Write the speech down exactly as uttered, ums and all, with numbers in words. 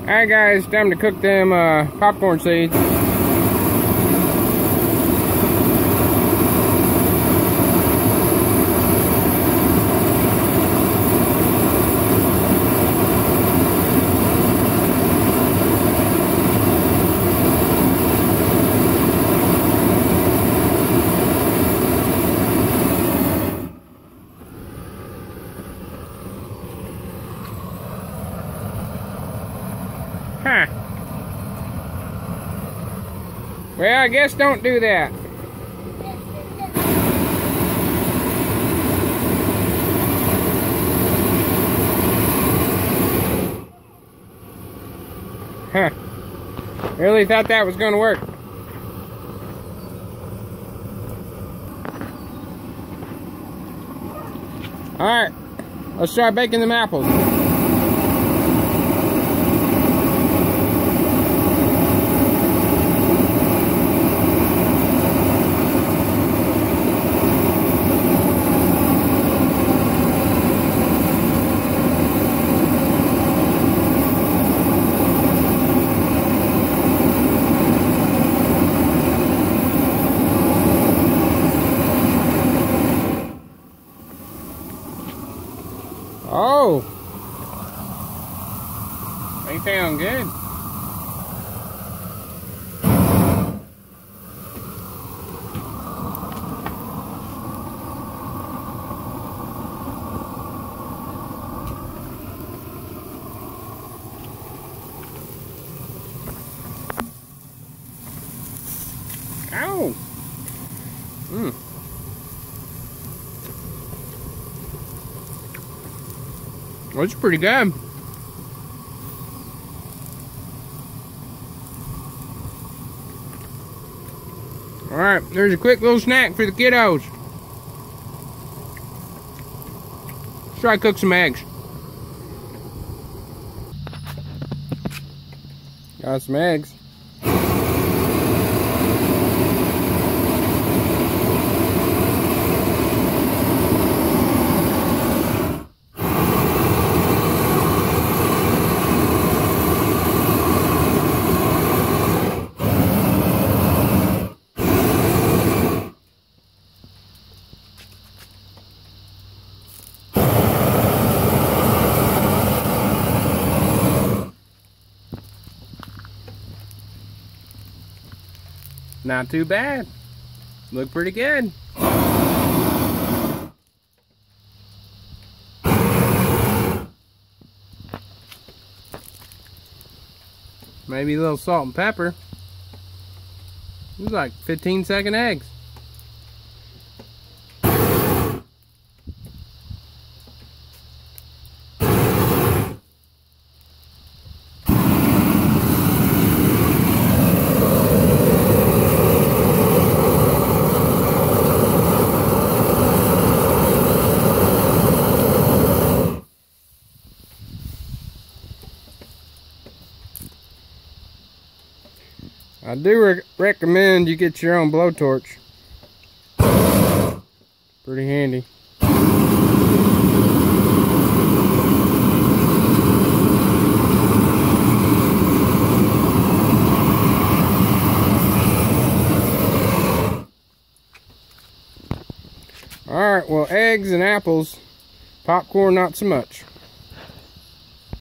Alright guys, time to cook them uh, popcorn seeds. Huh. Well, I guess don't do that. Huh. Really thought that was going to work. Alright, let's try baking them apples. Oh, they sound good. Ow. Mm. Well, it's pretty good. Alright, there's a quick little snack for the kiddos. Let's try to cook some eggs. Got some eggs. Not too bad. Look pretty good. Maybe a little salt and pepper. It's like fifteen second eggs. I do re recommend you get your own blowtorch. Pretty handy. Alright, well, eggs and apples, popcorn not so much.